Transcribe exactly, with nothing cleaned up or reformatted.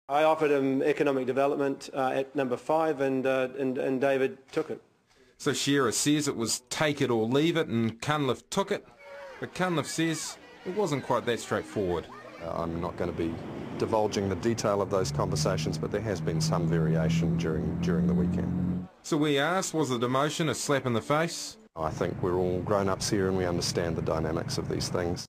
I offered him economic development uh, at number five, and, uh, and and David took it. So Shearer says it was take it or leave it, and Cunliffe took it, but Cunliffe says it wasn't quite that straightforward. Uh, I'm not going to be divulging the detail of those conversations, but there has been some variation during during the weekend. So we asked, was the demotion a slap in the face? I think we're all grown-ups here and we understand the dynamics of these things.